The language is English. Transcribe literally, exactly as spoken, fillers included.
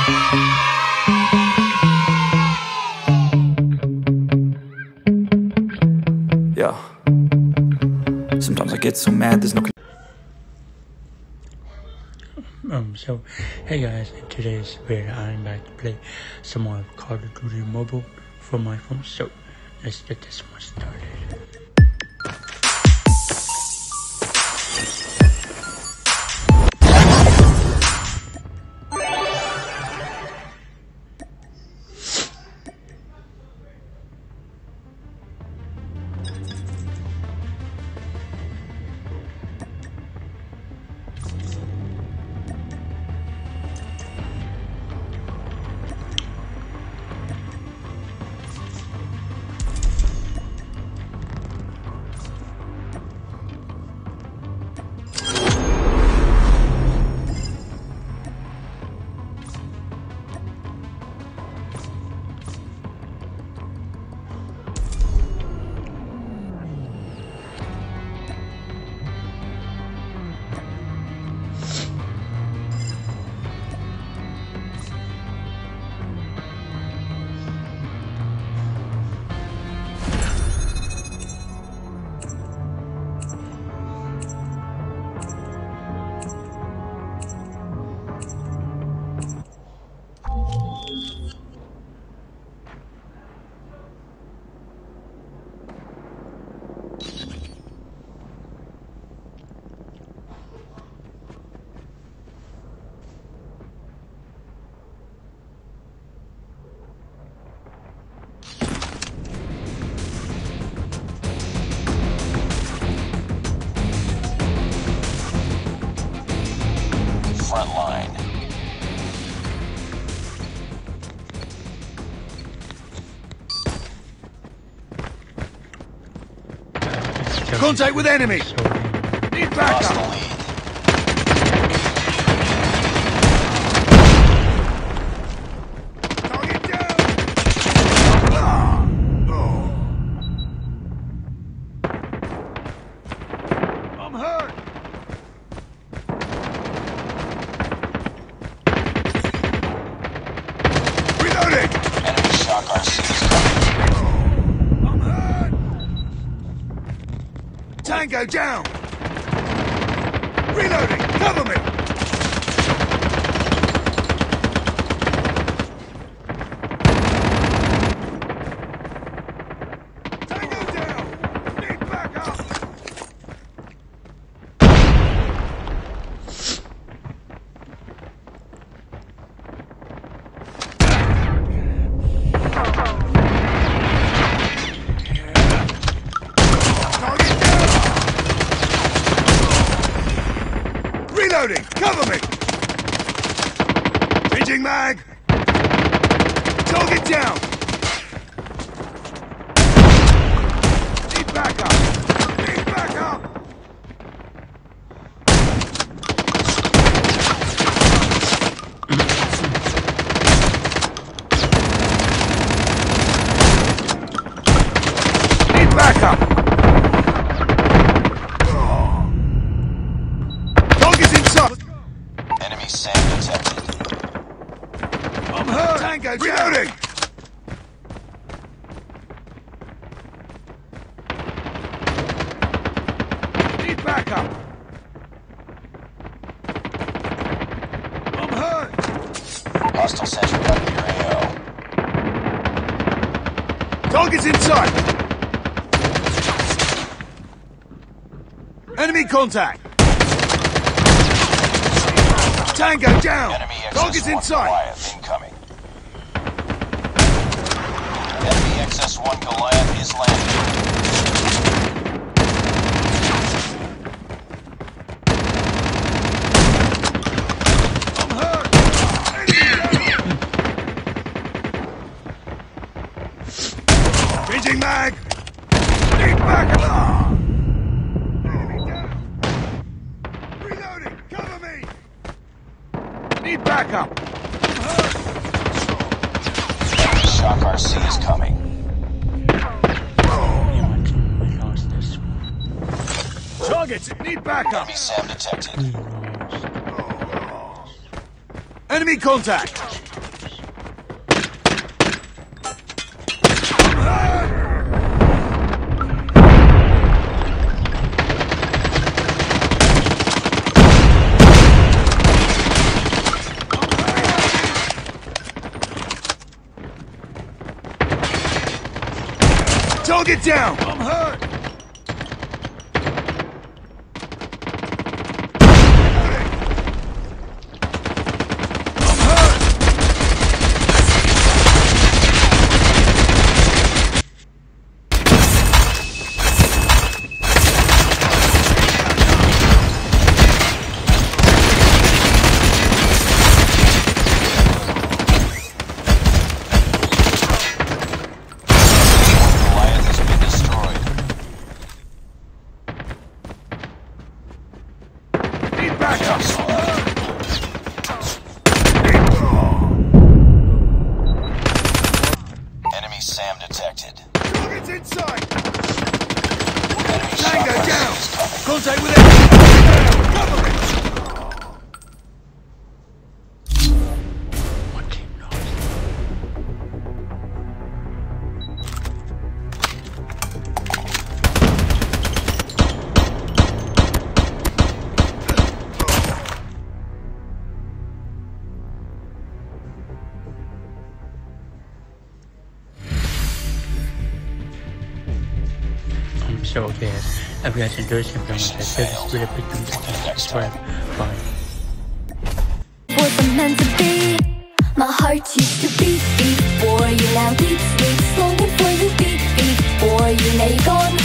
Yeah. Sometimes I get so mad there's no... Um, so, hey guys, in today's video I'm back to play some more of Call of Duty Mobile for my phone, so let's get this one started. Front line. Contact with enemy! Need backup! Lost the lead. Target down! Ah! Oh. I'm hurt! Reloading! Enemy shock R C is coming. I'm hurt! Tango down! Reloading! Cover me! Tango down! Need backup! Target down! Reloading! Cover me! Changing mag! Target down! Need backup! Need backup! Need backup! Target's inside! Enemy SAM detected. I'm hurt! Tango down! Reloading! Need backup! I'm hurt! Hostile sentry gun near A O. Target's inside! Enemy contact! Tango down! Enemy Target's X S one inside! Goliath incoming. Enemy X S one Goliath is landing. I'm hurt! Enemy down! Changing mag! Need backup! Enemy down! Reloading! Cover me! Need backup! I'm hurt! Enemy shock R C is coming. We lost this one. Targets! Need backup! Enemy SAM detected. We lost. Enemy contact! Target down! I'm hurt! Enemy SAM detected. Target's inside! Enemy Tango shotgun down! is coming. Contact with enemy! Cover it! What team knows? Um, so okay, guys, if you guys enjoyed this video, please really big thumbs up and subscribe. Bye. Wasn't meant to be. My heart used to beat, beat for you now, beat, beat, slowing for you, beat, beat for you. Now you're gone.